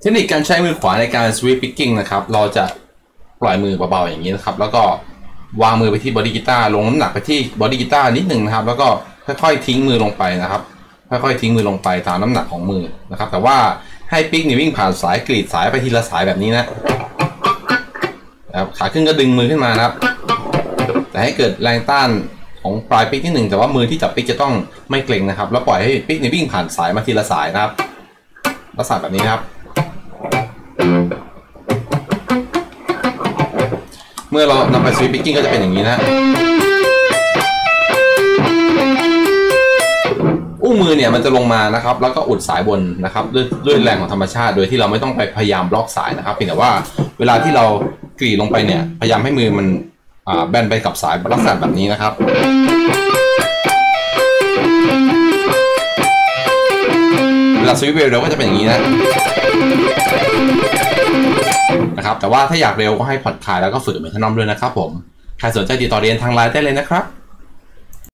ทคนิคการใช้มือขวาในการสวีปพิกกิ้งนะครับเราจะปล่อยมือเบาๆอย่างนี้นะครับแล้วก็วางมือไปที่บอดี้กีตาร์ลงน้ำหนักไปที่บอดี้กีตาร์นิดหนึ่งนะครับแล้วก็ค่อยๆทิ้งมือลงไปนะครับค่อยๆทิ้งมือลงไปตามน้ำหนักของมือนะครับแต่ว่าให้ปิกนี่วิ่งผ่านสายกรีดสายไปทีละสายแบบนี้นะครับขาขึ้นก็ดึงมือขึ้นมานะครับแต่ให้เกิดแรงต้านของปลายปิกนิดหนึ่งแต่ว่ามือที่จับปิกจะต้องไม่เกร็งนะครับแล้วปล่อยให้ปิกนี่วิ่งผ่านสายมาทีละสายนะครับลักษณะแบบนี้นะครับเมื่อเรานำไปสวีปพิกกิ้งก็จะเป็นอย่างนี้นะอุ้งมือเนี่ยมันจะลงมานะครับแล้วก็อุดสายบนนะครับด้วยแรงของธรรมชาติโดยที่เราไม่ต้องไปพยายามบล็อกสายนะครับเพียงแต่ว่าเวลาที่เรากรีดลงไปเนี่ยพยายามให้มือมันแบนไปกับสายลักษณะแบบนี้นะครับเวลาสวีปเร็วก็จะเป็นอย่างนี้นะครับแต่ว่าถ้าอยากเร็วก็ให้ผ่อนคลายแล้วก็ฝึกเหมือนขนมด้วยนะครับผมใครสนใจติดต่อเรียนทางไลน์ได้เลยนะครับ